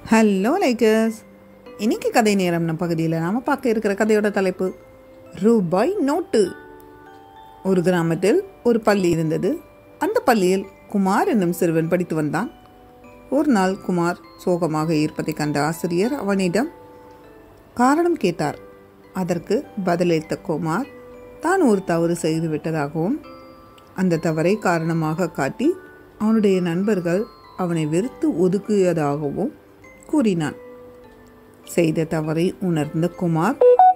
Hello likers, இன்னைக்கு கதை நேரம் நம்ம பகுதியில் நாம் பார்க்க இருக்கிற கதையோட தலைப்பு ரூபாய் நோட்டு. ஒரு கிராமத்தில் ஒரு பள்ளி இருந்தது. அந்த பள்ளியில் குமார் என்னும் சிறுவன் படித்து வந்தான். ஒரு நாள் குமார் சோகமாக இருப்பதை கண்ட ஆசிரியர் அவனிடம் காரணம் கேட்டார். அதற்கு பதிலளித்த குமார் தான் ஒரு தவறு செய்து விட்டதாகவும் அந்த தவறை காரணமாக காட்டி அவனுடைய நண்பர்கள் அவனை வெறுத்து ஒதுக்கியதாகவும் கூறினான். செய்த தவறை உணர்ந்த குமார்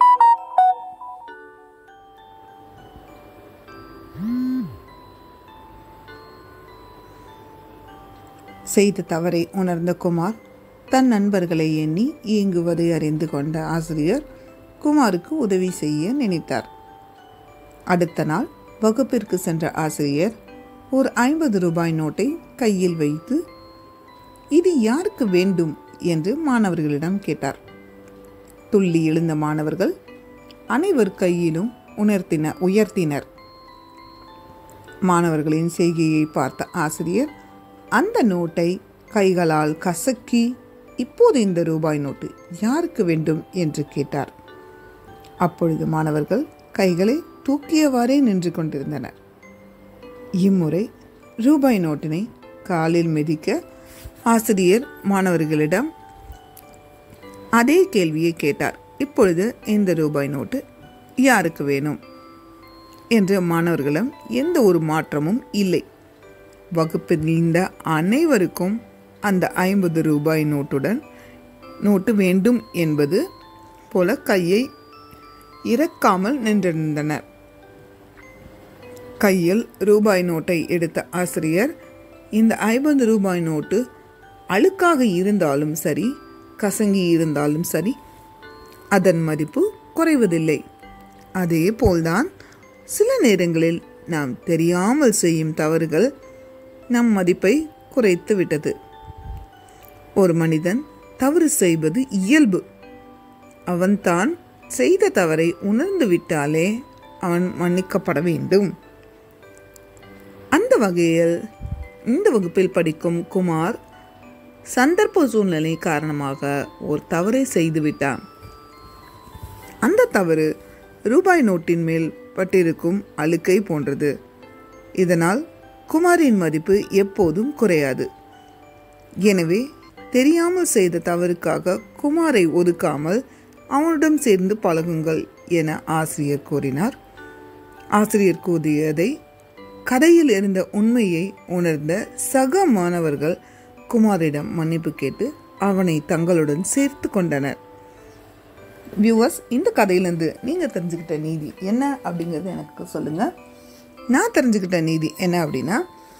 தன் நண்பர்களை எண்ணி இயங்குவதை அறிந்து கொண்ட ஆசிரியர் குமாருக்கு உதவி செய்ய நினைத்தார். அடுத்த நாள் வகுப்பிற்கு சென்ற ஆசிரியர் ஒரு 50 ரூபாய் நோட்டை கையில் வைத்து, இது யாருக்கு வேண்டும் என்று மாணவர்களிடம் கேட்டார். துள்ளி எழுந்த மாணவர்கள் அனைவர் கையிலும் உயர்த்தினர். மாணவர்களின் செய்கையை பார்த்த ஆசிரியர் அந்த நோட்டை கைகளால் கசக்கி, இப்போது இந்த ரூபாய் நோட்டு யாருக்கு வேண்டும் என்று கேட்டார். அப்பொழுது மாணவர்கள் கைகளை தூக்கியவாறே நின்று கொண்டிருந்தனர். இம்முறை ரூபாய் நோட்டினை காலில் மிதிக்க ஆசிரியர் மாணவர்களிடம் அதே கேள்வியை கேட்டார். இப்பொழுது இந்த ரூபாய் நோட்டு யாருக்கு வேணும் என்று மாணவர்களிடம் எந்த ஒரு மாற்றமும் இல்லை. வகுப்பில் இருந்த அனைவருக்கும் அந்த 50 ரூபாய் நோட்டு வேண்டும் என்பது போல கையை இறக்காமல் நின்றிருந்தனர். கையில் ரூபாய் நோட்டை எடுத்த ஆசிரியர், இந்த 50 ரூபாய் நோட்டு அழுக்காக இருந்தாலும் சரி, கசங்கி இருந்தாலும் சரி, அதன் மதிப்பு குறைவதில்லை. அதே போல்தான் சில நேரங்களில் நாம் தெரியாமல் செய்யும் தவறுகள் நம் மதிப்பை குறைத்து விட்டது. ஒரு மனிதன் தவறு செய்வது இயல்பு. அவன் தான் செய்த தவறை உணர்ந்து விட்டாலே அவன் மன்னிக்கப்பட வேண்டும். அந்த வகையில் இந்த வகுப்பில் படிக்கும் குமார் சந்தர்ப்ப சூழ்நிலை காரணமாக ஒரு தவறை செய்துவிட்டான். அந்த தவறு ரூபாய் நோட்டின் மேல் பட்டிருக்கும் அழுக்கை போன்றது. இதனால் குமாரின் மதிப்பு எப்போதும் குறையாது. எனவே தெரியாமல் செய்த தவறுக்காக குமாரை ஒதுக்காமல் அவனுடன் சேர்ந்து பழகுங்கள் என ஆசிரியர் கூறினார். ஆசிரியர் கூறியதை கதையில் இருந்த உண்மையை உணர்ந்த சக மாணவர்கள் குமாரிடம் மன்னிப்பு கேட்டு அவனை தங்களுடன் சேர்த்து கொண்டனர். வியூவர்ஸ், இந்த கதையிலேருந்து நீங்கள் தெரிஞ்சுக்கிட்ட நீதி என்ன அப்படிங்கிறது எனக்கு சொல்லுங்கள். நான் தெரிஞ்சுக்கிட்ட நீதி என்ன அப்படின்னா,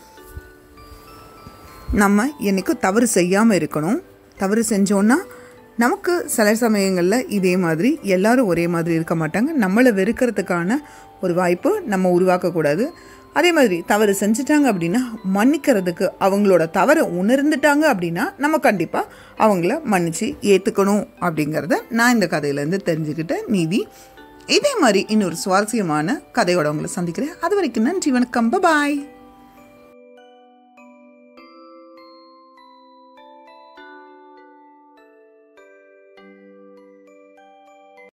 நம்ம என்றைக்கும் தவறு செய்யாமல் இருக்கணும். தவறு செஞ்சோன்னா நமக்கு சில சமயங்களில் இதே மாதிரி எல்லாரும் ஒரே மாதிரி இருக்க மாட்டாங்க. நம்மளை வெறுக்கிறதுக்கான ஒரு வாய்ப்பு நம்ம உருவாக்கக்கூடாது. அதே மாதிரி தவறு செஞ்சுட்டாங்க அப்படின்னா மன்னிக்கிறதுக்கு, அவங்களோட தவறை உணர்ந்துட்டாங்க அப்படின்னா நம்ம கண்டிப்பாக அவங்கள மன்னிச்சு ஏற்றுக்கணும் அப்படிங்கிறத நான் இந்த கதையிலேருந்து தெரிஞ்சுக்கிட்ட நீதி. இதே மாதிரி இன்னொரு சுவாரஸ்யமான கதையோட உங்களை சந்திக்கிறேன். அது வரைக்கும் நன்றி, வணக்கம், பாய்.